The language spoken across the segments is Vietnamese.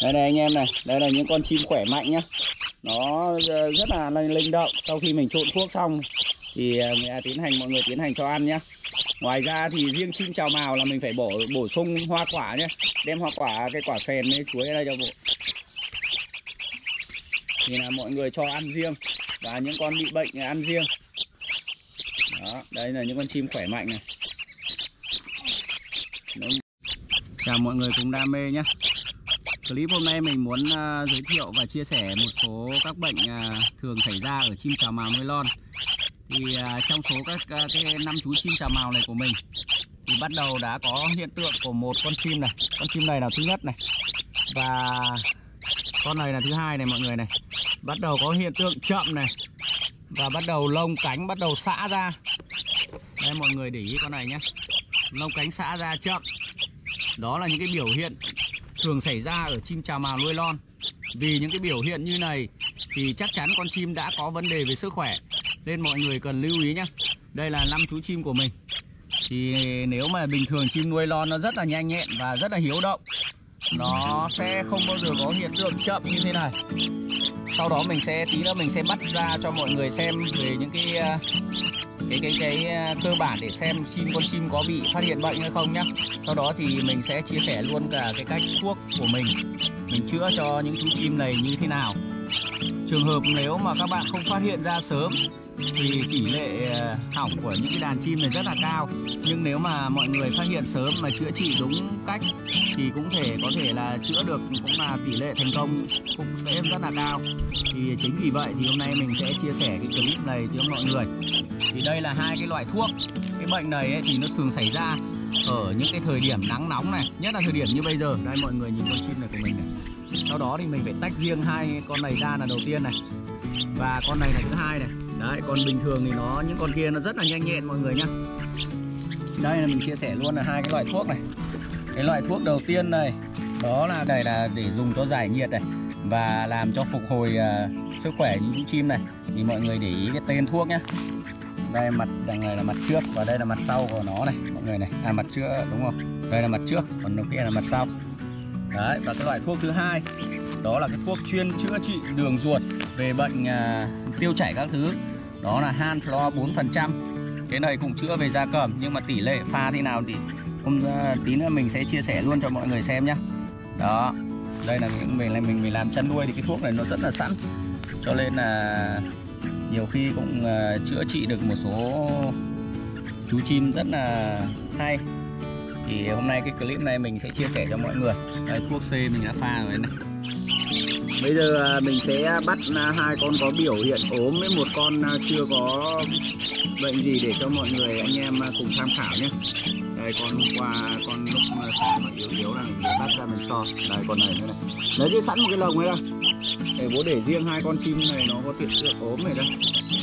Đây này anh em này, đây là những con chim khỏe mạnh nhá. Nó rất là linh động. Sau khi mình trộn thuốc xong thì mọi người tiến hành cho ăn nhá. Ngoài ra thì riêng chim chào mào là mình phải bổ sung hoa quả nhé. Đem hoa quả, cái quả phèn với chuối ở đây cho bộ. Thì là mọi người cho ăn riêng. Và những con bị bệnh thì ăn riêng. Đó, đây là những con chim khỏe mạnh này. Chào mọi người cùng đam mê nhé. Clip hôm nay mình muốn giới thiệu và chia sẻ một số các bệnh thường xảy ra ở chim chào mào nuôi lon. Thì trong số các cái 5 chú chim chào mào này của mình thì bắt đầu đã có hiện tượng của một con chim này. Con chim này là thứ nhất này. Và con này là thứ hai này mọi người này. Bắt đầu có hiện tượng chậm này. Và bắt đầu lông cánh bắt đầu xã ra. Đây mọi người để ý con này nhé. Lông cánh xã ra chậm. Đó là những cái biểu hiện thường xảy ra ở chim chào mào nuôi lon. Vì những cái biểu hiện như này thì chắc chắn con chim đã có vấn đề về sức khỏe, nên mọi người cần lưu ý nhé. Đây là 5 chú chim của mình. Thì nếu mà bình thường chim nuôi lon nó rất là nhanh nhẹn và rất là hiếu động, nó sẽ không bao giờ có hiện tượng chậm như thế này. Sau đó mình sẽ tí nữa mình sẽ bắt ra cho mọi người xem về những cái cơ bản để xem con chim có bị phát hiện bệnh hay không nhé. Sau đó thì mình sẽ chia sẻ luôn cả cái cách thuốc của mình chữa cho những chú chim này như thế nào. Trường hợp nếu mà các bạn không phát hiện ra sớm thì tỷ lệ hỏng của những cái đàn chim này rất là cao. Nhưng nếu mà mọi người phát hiện sớm mà chữa trị đúng cách thì có thể là chữa được, cũng là tỷ lệ thành công cũng sẽ rất là cao. Thì chính vì vậy thì hôm nay mình sẽ chia sẻ cái clip này cho mọi người. Thì đây là hai cái loại thuốc. Cái bệnh này ấy thì nó thường xảy ra ở những cái thời điểm nắng nóng này, nhất là thời điểm như bây giờ. Đây mọi người nhìn con chim này của mình này. Sau đó thì mình phải tách riêng hai con này ra là đầu tiên này. Và con này là thứ hai này. Đấy, còn bình thường thì những con kia nó rất là nhanh nhẹn mọi người nhá. Đây là mình chia sẻ luôn là hai cái loại thuốc này. Cái loại thuốc đầu tiên này, đó là đây là để dùng cho giải nhiệt này và làm cho phục hồi sức khỏe những chú chim này. Thì mọi người để ý cái tên thuốc nhé. Đây mặt đằng này là mặt trước và đây là mặt sau của nó này mọi người này. Mặt trước đúng không? Đây là mặt trước, còn đầu kia là mặt sau. Đấy, và cái loại thuốc thứ hai, đó là cái thuốc chuyên chữa trị đường ruột về bệnh tiêu chảy các thứ. Đó là Hanflor 4%. Cái này cũng chữa về gia cầm, nhưng mà tỷ lệ pha thế nào thì tí nữa mình sẽ chia sẻ luôn cho mọi người xem nhé. Đó, đây là mình làm chăn nuôi thì cái thuốc này nó rất là sẵn, cho nên là nhiều khi cũng chữa trị được một số chú chim rất là hay. Thì hôm nay cái clip này mình sẽ chia sẻ cho mọi người. Đây, thuốc C mình đã pha rồi này. Bây giờ mình sẽ bắt hai con có biểu hiện ốm với một con chưa có bệnh gì để cho mọi người anh em cùng tham khảo nhé. Đây, con hôm qua con lúc sáng mà yếu là mình bắt ra mình cho. Đây con này nữa này. Lấy đi sẵn một cái lồng này đâu. Để bố để riêng hai con chim này nó có hiện tượng ốm này đây.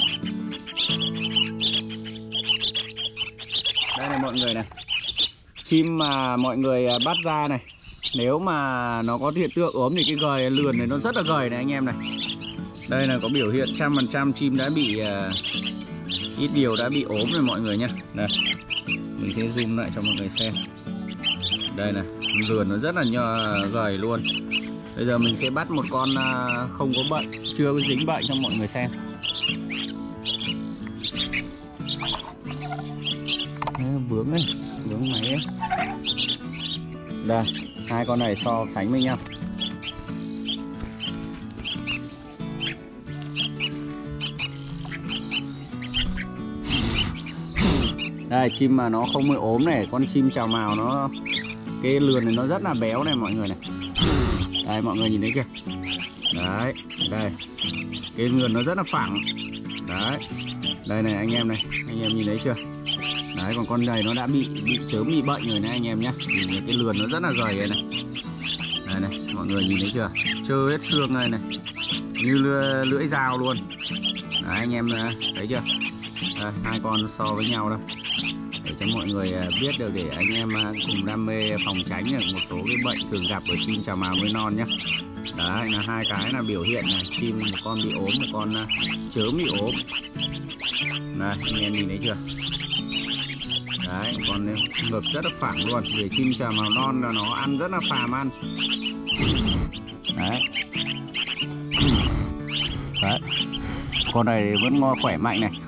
Đây này mọi người này. Chim mà mọi người bắt ra này, nếu mà nó có hiện tượng ốm thì cái gời lườn này nó rất là gầy này anh em này. Đây là có biểu hiện 100% chim đã bị ít điều đã bị ốm rồi mọi người nhé. Đây, mình sẽ zoom lại cho mọi người xem. Đây này, lườn nó rất là gầy luôn. Bây giờ mình sẽ bắt một con không có bệnh, chưa có dính bệnh cho mọi người xem. Vướng đấy, vướng máy ấy. Đây, hai con này so sánh với nhau. Đây, chim mà nó không bị ốm này, con chim chào mào nó cái lườn này nó rất là béo này mọi người này. Đây mọi người nhìn thấy kìa. Đấy, đây. Cái lườn nó rất là phẳng. Đấy. Đây này anh em này, anh em nhìn thấy chưa? Đấy, còn con này nó đã bị chớm bị bệnh rồi này anh em nhé. Thì cái lườn nó rất là gầy này. Đây này, mọi người nhìn thấy chưa? Trơ hết xương này này. Như lưỡi dao luôn. Đấy, anh em thấy chưa? Đây, hai con so với nhau đâu. Để cho mọi người biết được, để anh em cùng đam mê phòng tránh được một số cái bệnh thường gặp ở chim chào mào nuôi non nhé. Đấy là hai cái là biểu hiện này, chim một con bị ốm, một con chớm bị ốm. Này, anh em nhìn thấy chưa? Đấy, còn ngực rất là phẳng luôn. Để chim chào mào non là nó ăn rất là phàm ăn. Đấy. Đấy. Con này vẫn ngon khỏe mạnh này.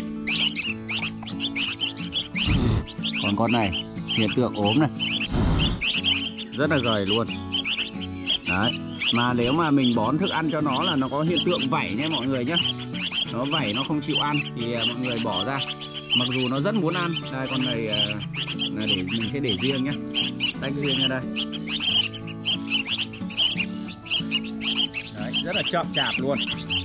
Còn con này hiện tượng ốm này, rất là gầy luôn. Đấy. Mà nếu mà mình bón thức ăn cho nó là nó có hiện tượng vảy nha mọi người nhé. Nó vảy, nó không chịu ăn thì mọi người bỏ ra. Mặc dù nó rất muốn ăn. Đây, con này là để mình sẽ để riêng nhé, tách riêng ra đây. Đấy, rất là chậm chạp luôn.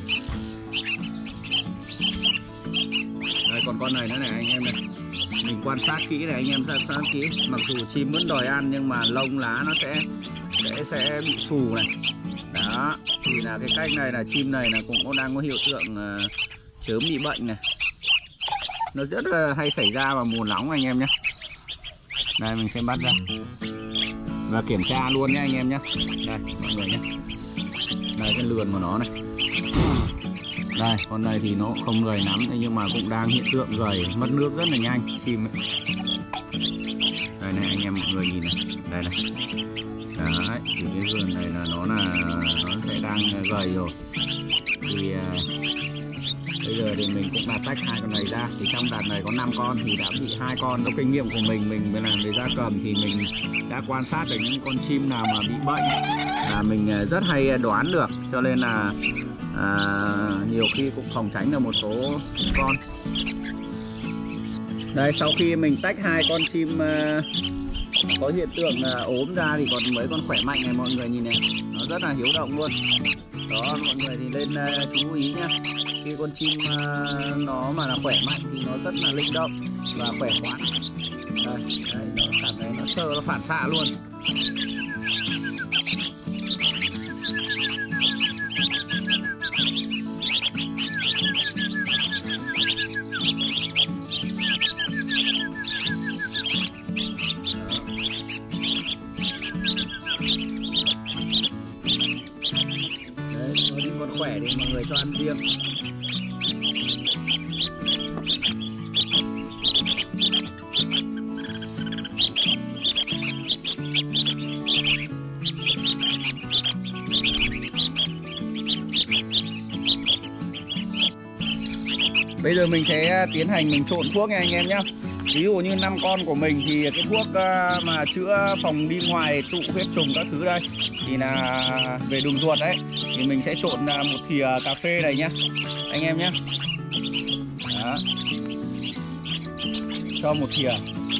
Đây, còn con này nữa này anh em này, mình quan sát kỹ này anh em, quan sát kỹ. Mặc dù chim vẫn đòi ăn nhưng mà lông lá nó sẽ bị xù này. Đó, thì là cái cách này là chim này là cũng đang có hiện tượng sớm bị bệnh này. Nó rất là hay xảy ra vào mùa nóng anh em nhé. Đây mình sẽ bắt ra và kiểm tra luôn nhé anh em nhé. Đây mọi người nhé, đây cái lườn của nó này. Đây con này thì nó không gầy lắm nhưng mà cũng đang hiện tượng gầy, mất nước rất là nhanh chim ấy. Đây này anh em mọi người nhìn này, đây này. Đấy, thì cái vườn này là nó sẽ đang gầy rồi. Thì bây giờ thì mình cũng đã tách hai con này ra. Thì trong đàn này có 5 con thì đã bị 2 con. Trong kinh nghiệm của mình làm về gia cầm thì mình đã quan sát được những con chim nào mà bị bệnh là mình rất hay đoán được, cho nên là nhiều khi cũng phòng tránh được một số con. Đây, sau khi mình tách 2 con chim có hiện tượng ốm ra thì còn mấy con khỏe mạnh này mọi người nhìn này, nó rất là hiếu động luôn. Đó mọi người thì lên chú ý nhá, khi con chim nó mà là khỏe mạnh thì nó rất là linh động và khỏe khoắn. Đây, nó cảm thấy nó sơ, nó phản xạ luôn. Khỏe để mọi người cho ăn riêng. Bây giờ mình sẽ tiến hành mình trộn thuốc nha anh em nhé. Ví dụ như 5 con của mình thì cái thuốc mà chữa phòng đi ngoài tụ huyết trùng các thứ đây thì là về đường ruột đấy, thì mình sẽ trộn một thìa cà phê này nhá anh em nhé. Đó, cho một thìa.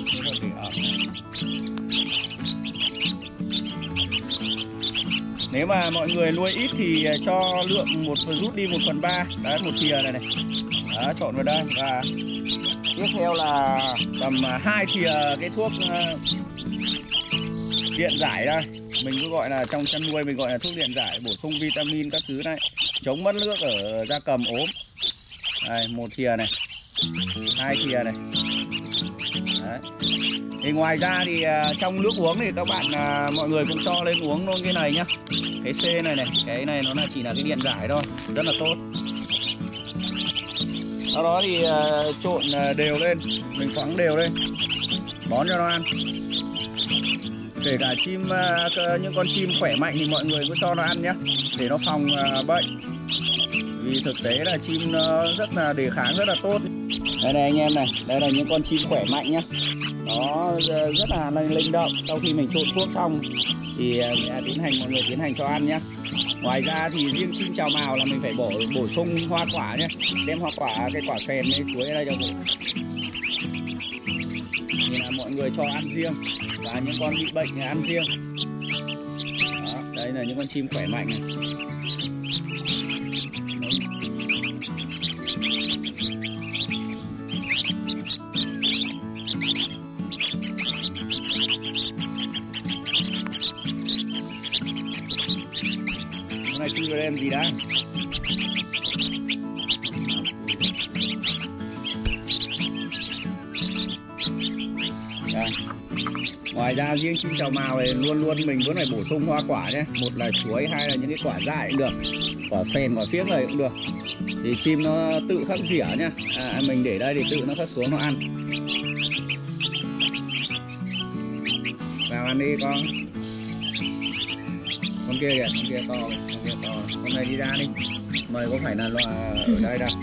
Nếu mà mọi người nuôi ít thì cho lượng rút đi 1/3. Đấy, một thìa này này. Đó, trộn vào đây. Và tiếp theo là tầm 2 thìa cái thuốc điện giải đây. Mình cứ gọi là trong chăn nuôi mình gọi là thuốc điện giải, bổ sung vitamin các thứ này, chống mất nước ở gia cầm ốm. Đây, 1 thìa này, 2 thìa này. Đấy. Thì ngoài ra thì trong nước uống thì các bạn mọi người cũng cho lên uống luôn cái này nhá. Cái C này này, cái này nó chỉ là cái điện giải thôi, rất là tốt. Sau đó thì trộn đều lên, mình khoắng đều lên, bón cho nó ăn. Kể cả chim, những con chim khỏe mạnh thì mọi người cứ cho nó ăn nhé, để nó phòng bệnh. Vì thực tế là chim nó rất là đề kháng rất là tốt. Đây này anh em này, đây là những con chim khỏe mạnh nhá. Nó rất là linh động. Sau khi mình trộn thuốc xong thì mọi người tiến hành cho ăn nhé. Ngoài ra thì riêng chim chào mào là mình phải bổ sung hoa quả nhé. Đem hoa quả, cái quả phèn ấy, chuối ở đây cho bổ. Thì là mọi người cho ăn riêng. Và những con bị bệnh thì ăn riêng. Đó, đây là những con chim khỏe mạnh này. Con này chưa em gì đã. Đây. Ngoài ra riêng chim chào mào này luôn mình vẫn phải bổ sung hoa quả nhé. Một là chuối, hai là những cái quả dại cũng được, quả phèn, quả phiếc này cũng được. Thì chim nó tự khắc rỉa nhá. Mình để đây thì tự nó khắc xuống nó ăn. Vào ăn đi con. Con kia kìa, con kia to, con kia to. Con này đi ra đi. Mày có phải là loa ở đây đâu.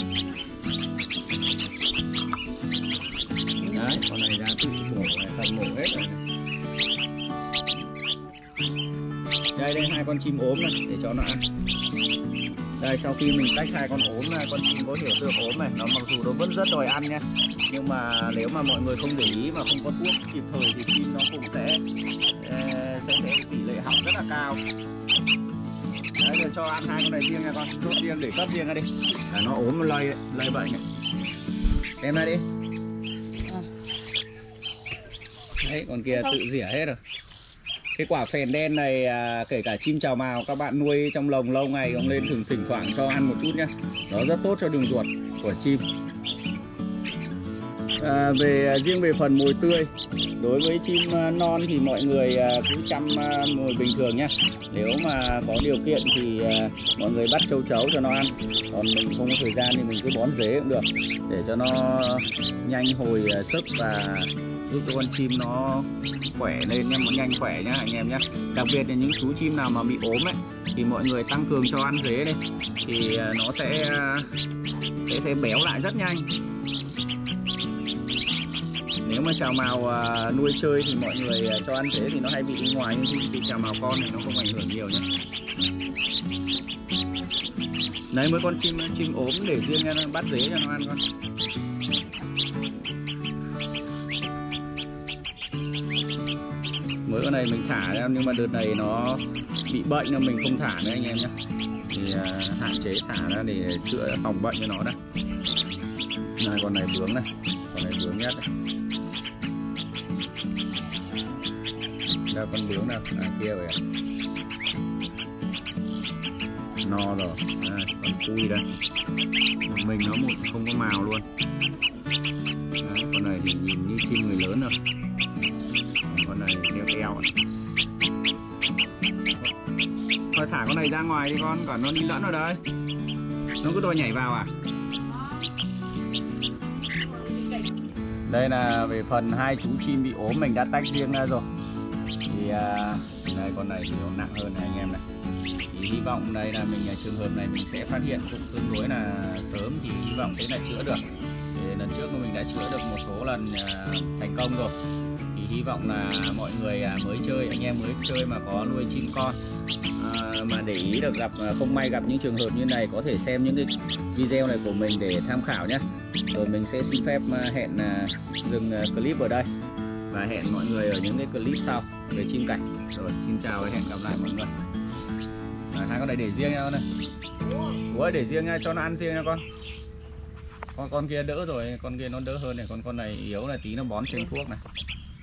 Đấy, con này ra tự mổ này, không mổ hết rồi. Đây 2 con chim ốm này để cho nó ăn. Đây, sau khi mình tách 2 con ốm này, con chim có hiểu tượng ốm này, nó mặc dù nó vẫn rất đòi ăn nha, nhưng mà nếu mà mọi người không để ý mà không có thuốc kịp thời thì chim nó cũng sẽ tỷ lệ hỏng rất là cao. Đấy, rồi cho ăn 2 con này riêng nha con, đốt riêng để cấp riêng ra đi. Nó ốm nó lây bệnh này. Đem ra đi. Đấy, con kia tự rỉa hết rồi. Cái quả phèn đen này kể cả chim chào mào các bạn nuôi trong lồng lâu ngày không lên thỉnh thoảng cho ăn một chút nhé. Nó rất tốt cho đường ruột của chim. Riêng về phần mồi tươi, đối với chim non thì mọi người cứ chăm mồi bình thường nhé. Nếu mà có điều kiện thì mọi người bắt châu chấu cho nó ăn. Còn mình không có thời gian thì mình cứ bón rễ cũng được, để cho nó nhanh hồi sức và giúp cho con chim nó khỏe lên nha, nhanh khỏe nhá anh em nhé. Đặc biệt là những chú chim nào mà bị ốm ấy thì mọi người tăng cường cho ăn rễ đây, thì nó sẽ béo lại rất nhanh. Nếu mà chào mào nuôi chơi thì mọi người cho ăn rễ thì nó hay bị đi ngoài, nhưng khi chào mào con thì nó không ảnh hưởng nhiều nhé. Đấy, mấy con chim ốm để riêng nha, bắt rễ cho nó ăn con. Mới con này mình thả ra, nhưng mà đợt này nó bị bệnh nên mình không thả nữa anh em nhé. Thì hạn chế thả ra để chữa phòng bệnh cho nó đây. Này, con này bướm này, con này bướm nhất này. Đây con bướm nào, kia rồi ạ. No rồi, còn cui đây. Một mình nó không có mào luôn. Đấy, con này thì nhìn như chim người lớn rồi. Con này đeo keo này. Thôi thả con này ra ngoài đi con, còn nó đi lẫn ở đây. Nó cứ đòi nhảy vào à? Đây là về phần 2 chú chim bị ốm mình đã tách riêng ra rồi. Thì đây, con này thì nó nặng hơn này anh em này. Thì hy vọng đây là trường hợp này mình sẽ phát hiện cũng tương đối là sớm, thì hy vọng sẽ là chữa được. Thì lần trước mình đã chữa được một số lần thành công rồi. Hy vọng là mọi người mới chơi, anh em mới chơi mà có nuôi chim con mà để ý được không may gặp những trường hợp như này, có thể xem những cái video này của mình để tham khảo nhé. Rồi mình sẽ xin phép hẹn dừng clip ở đây và hẹn mọi người ở những cái clip sau về chim cảnh. Rồi xin chào và hẹn gặp lại mọi người. 2 con này để riêng nha con này. Ủa, để riêng nha, cho nó ăn riêng nha con. Con kia đỡ rồi, con kia nó đỡ hơn này, con này yếu này, tí nó bón thêm thuốc này.